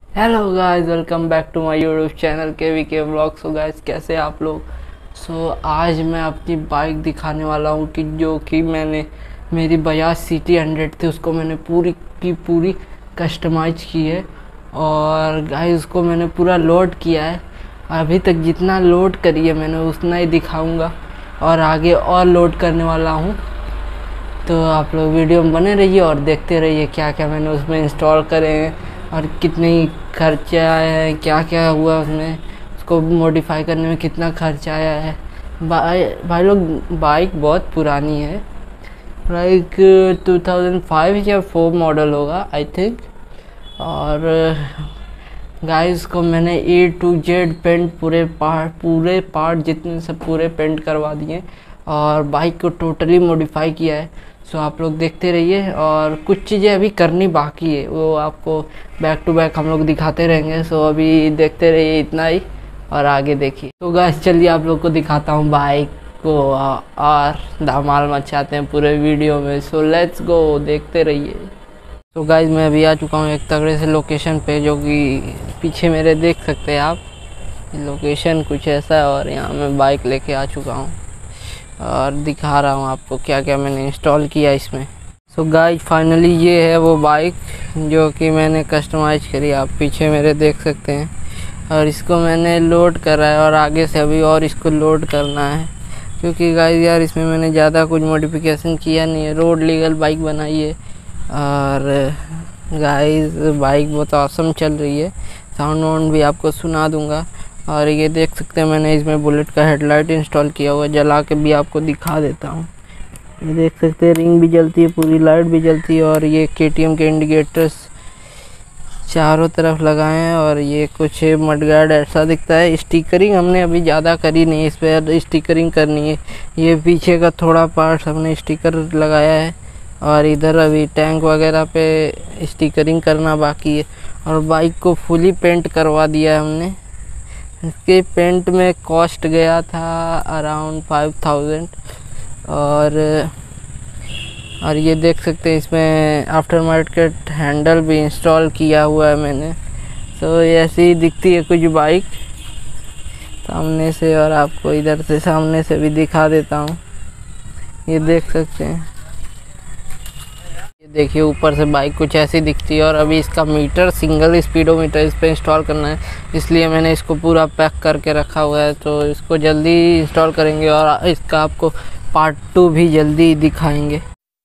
Hello guys, welcome back to my YouTube channel के vlog. So guys, कैसे आप लोग। आज मैं अपनी बाइक दिखाने वाला हूँ कि जो कि मैंने मेरी बजाज सिटी 100 थी, उसको मैंने पूरी की पूरी कस्टमाइज की है। और गाइस, उसको मैंने पूरा लोड किया है। अभी तक जितना लोड करी है मैंने उतना ही दिखाऊंगा, और आगे और लोड करने वाला हूँ। तो आप लोग वीडियो में बने रहिए और देखते रहिए क्या क्या मैंने उसमें इंस्टॉल करे हैं और कितने खर्चे आए हैं, क्या क्या हुआ उसमें, उसको मॉडिफाई करने में कितना खर्चा आया है। भाई लोग, बाइक बहुत पुरानी है, लाइक 2005 या 4 मॉडल होगा आई थिंक। और गाइस को मैंने A to Z पेंट पूरे पार्ट जितने सब पूरे पेंट करवा दिए और बाइक को टोटली मॉडिफाई किया है। सो आप लोग देखते रहिए, और कुछ चीज़ें अभी करनी बाकी है, वो आपको बैक टू बैक हम लोग दिखाते रहेंगे। सो अभी देखते रहिए इतना ही, और आगे देखिए। तो गाइस चलिए आप लोग को दिखाता हूँ बाइक को, और धमाल मचाते हैं पूरे वीडियो में। सो लेट्स गो, देखते रहिए। तो गाइस, मैं अभी आ चुका हूँ एक तगड़े से लोकेशन पे, जो कि पीछे मेरे देख सकते हैं आप। लोकेशन कुछ ऐसा है, और यहाँ मैं बाइक लेके आ चुका हूँ और दिखा रहा हूँ आपको क्या क्या मैंने इंस्टॉल किया इसमें। सो गाइस, फाइनली ये है वो बाइक जो कि मैंने कस्टमाइज करी, आप पीछे मेरे देख सकते हैं। और इसको मैंने लोड करा है, और आगे से अभी और इसको लोड करना है, क्योंकि गाइस यार इसमें मैंने ज़्यादा कुछ मॉडिफिकेशन किया नहीं है, रोड लीगल बाइक बनाई है। और गाइस, बाइक बहुत ऑसम चल रही है, साउंड वाउंड भी आपको सुना दूंगा। और ये देख सकते हैं मैंने इसमें बुलेट का हेडलाइट इंस्टॉल किया हुआ है, जला के भी आपको दिखा देता हूँ। ये देख सकते हैं रिंग भी जलती है, पूरी लाइट भी जलती है। और ये KTM के इंडिकेटर्स चारों तरफ लगाए हैं, और ये कुछ मडगार्ड ऐसा दिखता है। स्टिकरिंग हमने अभी ज़्यादा करी नहीं, इस पर स्टिकरिंग करनी है। ये पीछे का थोड़ा पार्ट हमने स्टिकर लगाया है, और इधर अभी टैंक वगैरह पे स्टिकरिंग करना बाकी है। और बाइक को फुली पेंट करवा दिया है हमने। इसके पेंट में कॉस्ट गया था अराउंड 5000। और ये देख सकते हैं इसमें आफ्टर मार्केट हैंडल भी इंस्टॉल किया हुआ है मैंने। तो ऐसी ही दिखती है कुछ बाइक सामने से, और आपको इधर से सामने से भी दिखा देता हूँ। ये देख सकते हैं, ये देखिए ऊपर से बाइक कुछ ऐसी दिखती है। और अभी इसका मीटर, सिंगल स्पीडोमीटर इस पर इंस्टॉल करना है, इसलिए मैंने इसको पूरा पैक करके रखा हुआ है। तो इसको जल्दी इंस्टॉल करेंगे, और इसका आपको पार्ट 2 भी जल्दी दिखाएंगे।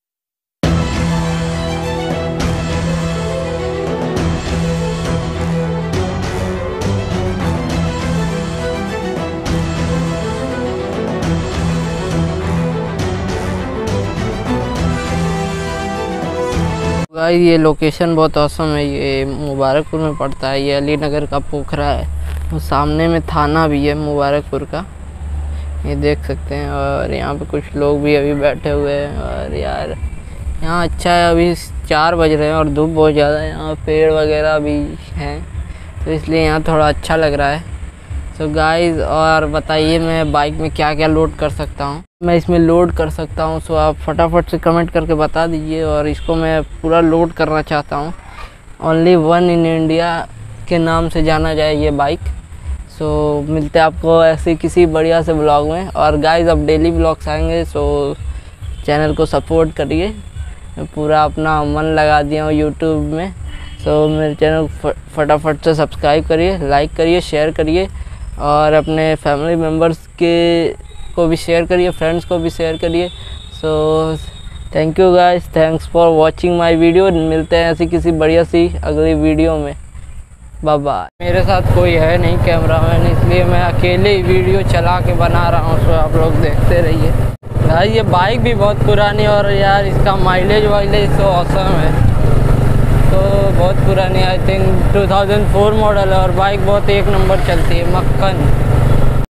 गाइस, ये लोकेशन बहुत औसम है, ये मुबारकपुर में पड़ता है। ये अली नगर का पोखरा है, वो सामने में थाना भी है मुबारकपुर का, ये देख सकते हैं। और यहाँ पे कुछ लोग भी अभी बैठे हुए हैं। और यार यहाँ अच्छा है, अभी 4 बज रहे हैं और धूप बहुत ज़्यादा है, यहाँ पेड़ वगैरह भी हैं, तो इसलिए यहाँ थोड़ा अच्छा लग रहा है। तो गाइस, और बताइए मैं बाइक में क्या क्या लोड कर सकता हूँ, मैं इसमें लोड कर सकता हूँ। सो आप फटाफट से कमेंट करके बता दीजिए। और इसको मैं पूरा लोड करना चाहता हूँ, ओनली वन इन इंडिया के नाम से जाना जाए ये बाइक। सो मिलते हैं आपको ऐसे किसी बढ़िया से ब्लॉग में। और गाइस, अब डेली ब्लॉग्स आएंगे, सो चैनल को सपोर्ट करिए। मैं पूरा अपना मन लगा दिया हूँ यूट्यूब में। सो मेरे चैनल को फटाफट से सब्सक्राइब करिए, लाइक करिए, शेयर करिए, और अपने फैमिली मेम्बर्स को भी शेयर करिए, फ्रेंड्स को भी शेयर करिए। So thank you guys, thanks for watching my video. मिलते हैं ऐसी किसी बढ़िया सी अगली वीडियो में। Bye bye. मेरे साथ कोई है नहीं कैमरामैन, इसलिए मैं अकेले ही वीडियो चला के बना रहा हूँ। सो आप लोग देखते रहिए। भाई, ये बाइक भी बहुत पुरानी, और यार इसका माइलेज वाइलेज तो ऑसम है। तो बहुत पुरानी, आई थिंक 2004 मॉडल है, और बाइक बहुत एक नंबर चलती है, मक्खन।